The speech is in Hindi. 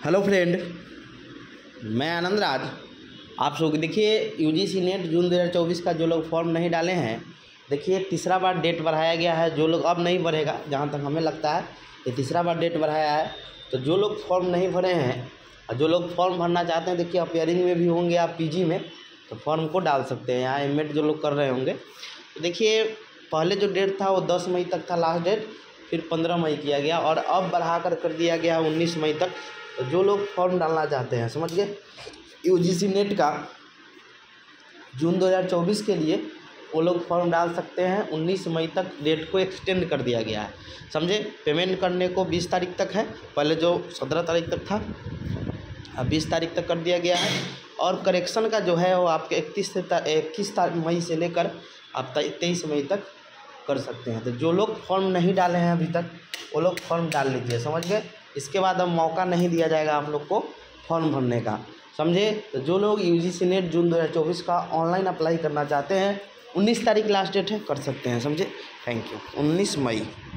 हेलो फ्रेंड, मैं आनंद राज। आप लोग देखिए यूजीसी नेट जून 2024 का जो लोग फॉर्म नहीं डाले हैं, देखिए तीसरा बार डेट बढ़ाया गया है। जो लोग अब नहीं भरेगा, जहाँ तक हमें लगता है ये तीसरा बार डेट बढ़ाया है। तो जो लोग फॉर्म नहीं भरे हैं और जो लोग फॉर्म भरना चाहते हैं, देखिए अपियरिंग में भी होंगे आप पीजी में, तो फॉर्म को डाल सकते हैं। यहाँ एमएड जो लोग कर रहे होंगे, तो देखिए पहले जो डेट था वो 10 मई तक था लास्ट डेट, फिर 15 मई किया गया और अब बढ़ा कर दिया गया 19 मई तक। तो जो लोग फॉर्म डालना चाहते हैं, समझ गए, यूजीसी नेट का जून 2024 के लिए वो लोग फॉर्म डाल सकते हैं। 19 मई तक डेट को एक्सटेंड कर दिया गया है, समझे। पेमेंट करने को 20 तारीख तक है, पहले जो 17 तारीख तक था, अब 20 तारीख तक कर दिया गया है। और करेक्शन का जो है वो आपके 21 मई से लेकर आप 23 मई तक कर सकते हैं। तो जो लोग फॉर्म नहीं डाले हैं अभी तक, वो लोग फॉर्म डाल लीजिए, समझ गए। इसके बाद अब मौका नहीं दिया जाएगा आप लोग को फॉर्म भरने का, समझे। तो जो लोग यूजीसी नेट जून 2024 का ऑनलाइन अप्लाई करना चाहते हैं, 19 तारीख लास्ट डेट है, कर सकते हैं, समझे। Thank you. 19 मई।